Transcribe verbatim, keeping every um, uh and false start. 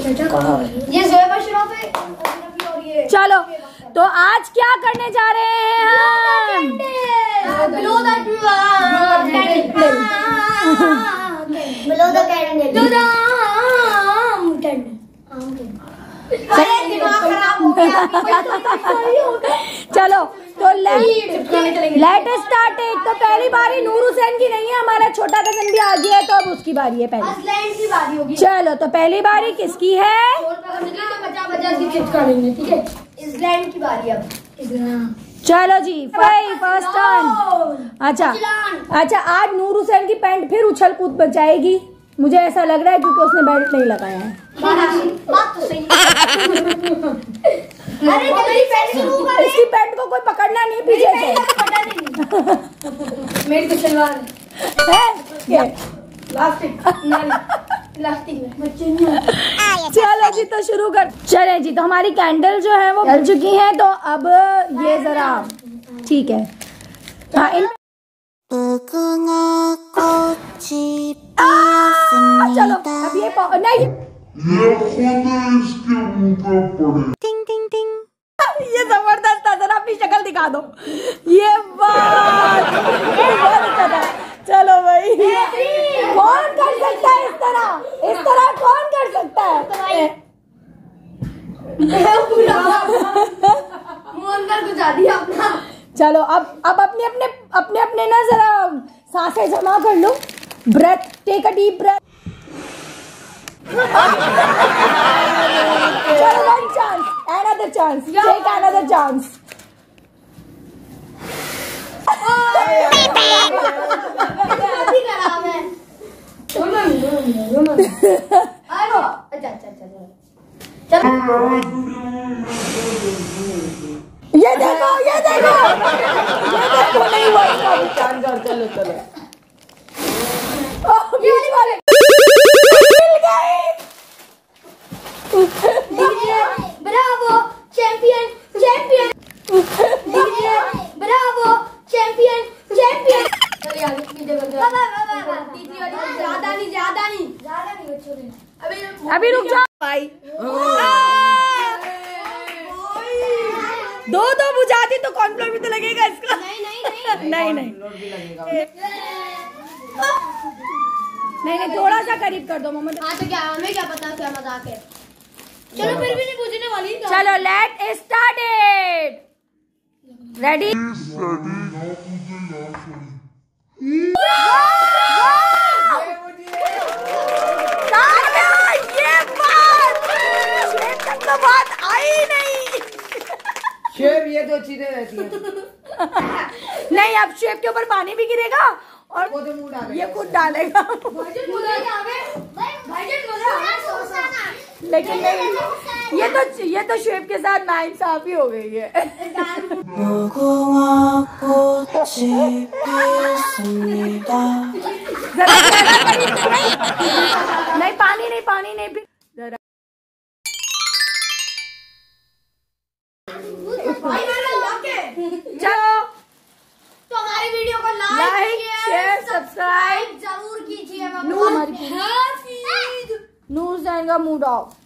ये चलो तो आज क्या करने जा रहे हैं हम? Blow the candle. Blow the candle. Blow the चलो तो लेट स्टार्ट इट। तो पहली बारी नूर हुसैन की नहीं है, हमारा छोटा कजन भी आ गया है तो अब उसकी बारी है पहले की बारी होगी। चलो तो पहली बारी किसकी है? ठीक है, इस्लैंड की बारी अब। चलो जी फाइव फर्स्ट टर्न। अच्छा अच्छा आज नूर हुसैन की पैंट फिर उछल कूद बचाएगी, मुझे ऐसा लग रहा है क्योंकि उसने बेल्ट नहीं लगाया है। बात तो सही अरे इसकी पैंट को कोई पकड़ना नहीं पीछे से। मेरी तो सलवार है चलो जी तो शुरू कर चले जी। तो हमारी कैंडल जो है वो जल चुकी है तो अब ये जरा ठीक है। हाँ इन चलो अब ये नहीं टिंग टिंग टिंग ये जबरदस्त था, जरा अपनी शक्ल दिखा दो। ये बात बहुत अच्छा था। चलो भाई कौन कर सकता है इस तरह इस तरह कौन कर सकता है? अपना चलो अब अब अपने अपने अपने अपने ना जरा सांसें जमा कर लो। Breath take a deep breath. चलो one chance another chance take another chance. ये देखो ये देखो ये देखो नहीं हुआ इसका। चलो चलो बीच वाले मिल गए। Bravo champion champion bravo champion champion. ज्यादा नहीं ज्यादा नहीं ज्यादा नहीं बच्चों ने अभी अभी रुक जाओ भाई। दो दो बुझाती तो कॉर्नफ्लोर भी तो लगेगा इसका। नहीं नहीं नहीं नहीं नहीं नहीं थोड़ा सा करीब कर दो मोहम्मद। हाँ तो क्या हमें क्या पता क्या मजाक है। चलो फिर भी नहीं पूछने वाली। चलो लेट स्टार्ट इट। रेडी तो बात आई नहीं। शेप ये दो चीजें रहती हैं। नहीं अब शेप के ऊपर पानी भी गिरेगा और वो तो मुंह डालेगा, ये खुद डालेगा। लेकिन नहीं ये तो ये तो शेप के साथ नाइंसाफी हो गई है। नहीं पानी नहीं पानी नहीं जरा चलो तो हमारी वीडियो को लाइक शेयर सब्सक्राइब जरूर कीजिए। नूर हुसैन का मूड ऑफ।